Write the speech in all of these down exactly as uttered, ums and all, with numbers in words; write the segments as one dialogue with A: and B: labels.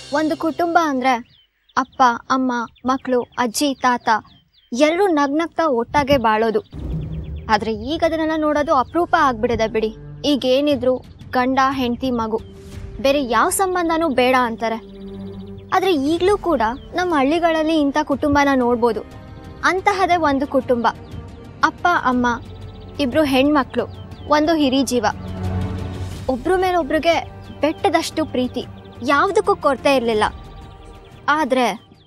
A: ಒಂದು ಕುಟುಂಬ ಅಂದರೆ ಅಪ್ಪ ಅಮ್ಮ ಮಕ್ಕಳು ಅಜ್ಜಿ ತಾತ ಎಲ್ಲರೂ ನಗ್ನಗ್ತಾ ಒಟ್ಟಾಗೆ ಬಾಳೋದು. ಆದರೆ ಈಗ ಅದನ್ನೆಲ್ಲ ನೋಡೋದು ಅಪರೂಪ ಆಗ್ಬಿಡಿದೆ ಬಿಡಿ. ಈಗೇನಿದ್ರು ಗಂಡ ಹೆಂಡತಿ ಮಗು, ಬೇರೆ ಯಾವ ಸಂಬಂಧನೂ ಬೇಡ ಅಂತಾರೆ. ಆದರೆ ಈಗಲೂ ಕೂಡ ನಮ್ಮ ಹಳ್ಳಿಗಳಲ್ಲಿ ಇಂಥ ಕುಟುಂಬನ ನೋಡ್ಬೋದು. ಅಂತಹದೇ ಒಂದು ಕುಟುಂಬ, ಅಪ್ಪ ಅಮ್ಮ ಇಬ್ಬರು ಹೆಣ್ಮಕ್ಳು, ಒಂದು ಹಿರಿ ಜೀವ, ಒಬ್ರ ಮೇಲೊಬ್ರಿಗೆ ಬೆಟ್ಟದಷ್ಟು ಪ್ರೀತಿ, ಯಾವುದಕ್ಕೂ ಕೊರತೆ ಇರಲಿಲ್ಲ. ಆದರೆ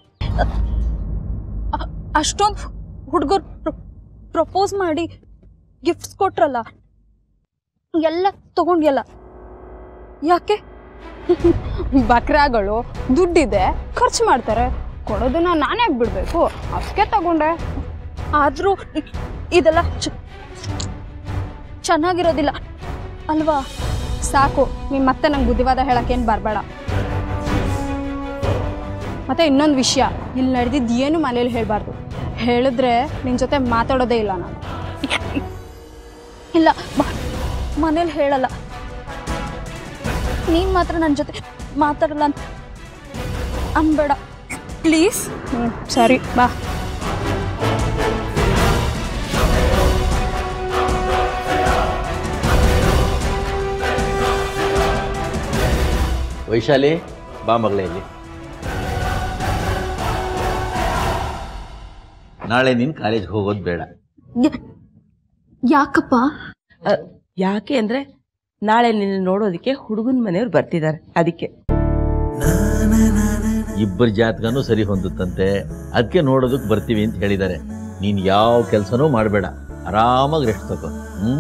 B: ಅಷ್ಟೊಂದು ಹುಡುಗರು ಪ್ರಪೋಸ್ ಮಾಡಿ ಗಿಫ್ಟ್ಸ್ ಕೊಟ್ರಲ್ಲ, ಎಲ್ಲ ತಗೊಂಡ್ಯಲ್ಲ, ಯಾಕೆ? ಬಕ್ರಾಗಳು ದುಡ್ಡಿದೆ, ಖರ್ಚು ಮಾಡ್ತಾರೆ, ಕೊಡೋದನ್ನ ನಾನೇ ಬಿಡಬೇಕು, ಅದಕ್ಕೆ ತಗೊಂಡೆ. ಆದರೂ ಇದೆಲ್ಲ ಚೆನ್ನಾಗಿರೋದಿಲ್ಲ ಅಲ್ವಾ? ಸಾಕು, ನೀನು ಮತ್ತೆ ನಂಗೆ ಬುದ್ಧಿವಾದ ಹೇಳೋಕ್ಕೇನು ಬರಬೇಡ. ಮತ್ತು ಇನ್ನೊಂದು ವಿಷಯ, ಇಲ್ಲಿ ನಡೆದಿದ್ದು ಏನು ಮನೇಲಿ ಹೇಳಬಾರ್ದು. ಹೇಳಿದ್ರೆ ನಿನ್ನ ಜೊತೆ ಮಾತಾಡೋದೇ ಇಲ್ಲ ನಾನು. ಇಲ್ಲ, ಮನೇಲಿ ಹೇಳಲ್ಲ. ನೀನು ಮಾತ್ರ ನನ್ನ ಜೊತೆ ಮಾತಾಡಲ್ಲ ಅಂತ ಅನ್ಬೇಡ ಪ್ಲೀಸ್. ಹ್ಞೂ ಸರಿ, ಬಾ.
C: ವೈಶಾಲಿ, ಬಾ ಮಗಳೇ ಇಲ್ಲಿ. ನಾಳೆ ನೀನು ಕಾಲೇಜ್ಗೆ ಹೋಗೋದು ಬೇಡ.
B: ಯಾಕಪ್ಪ?
D: ಯಾಕೆ ಅಂದರೆ ನಾಳೆ ನಿನ್ನ ನೋಡೋದಕ್ಕೆ ಹುಡುಗನ ಮನೆಯವ್ರು ಬರ್ತಿದ್ದಾರೆ, ಅದಕ್ಕೆ.
C: ಇಬ್ಬರ ಜಾತಕನೂ ಸರಿ ಹೊಂದುತ್ತಂತೆ, ಅದಕ್ಕೆ ನೋಡೋದಕ್ಕೆ ಬರ್ತೀವಿ ಅಂತ ಹೇಳಿದ್ದಾರೆ. ನೀನು ಯಾವ ಕೆಲಸನೂ ಮಾಡಬೇಡ, ಆರಾಮಾಗಿ ರೆಸ್ಟ್ ತಗೋ. ಹ್ಞೂ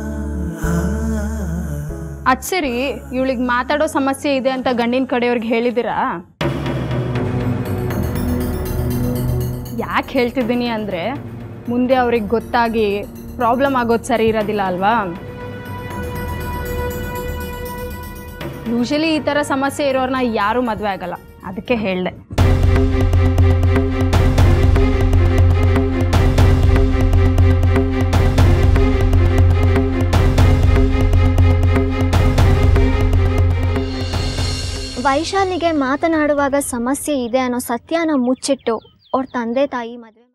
B: ಅದು ಸರಿ, ಇವಳಿಗೆ ಮಾತಾಡೋ ಸಮಸ್ಯೆ ಇದೆ ಅಂತ ಗಂಡಿನ ಕಡೆಯವ್ರಿಗೆ ಹೇಳಿದ್ದೀರಾ? ಯಾಕೆ ಹೇಳ್ತಿದ್ದೀನಿ ಅಂದರೆ, ಮುಂದೆ ಅವ್ರಿಗೆ ಗೊತ್ತಾಗಿ ಪ್ರಾಬ್ಲಮ್ ಆಗೋದು ಸರಿ ಇರೋದಿಲ್ಲ ಅಲ್ವಾ? ಯೂಶಲಿ ಈ ಥರ ಸಮಸ್ಯೆ ಇರೋರನ್ನ ಯಾರೂ ಮದುವೆ ಆಗಲ್ಲ, ಅದಕ್ಕೆ ಹೇಳಿದೆ.
A: ವೈಶಾಲಿಗೆ ಮಾತನಾಡುವಾಗ ಸಮಸ್ಯೆ ಇದೆ ಅನ್ನೋ ಸತ್ಯನ ಮುಚ್ಚಿಟ್ಟು ಅವ್ರ ತಂದೆ ತಾಯಿ ಮದುವೆ